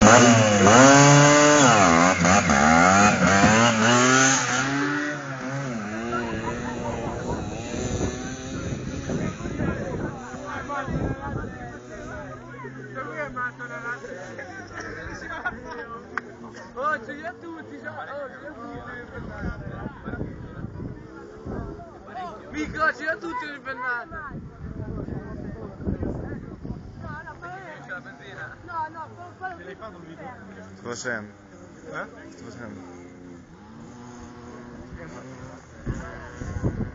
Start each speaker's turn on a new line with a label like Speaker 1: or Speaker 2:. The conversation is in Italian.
Speaker 1: Oggi a tutti, Mico, oggi a tutti il bennata. No, quello che fanno il video.
Speaker 2: Sto facendo. Sto facendo.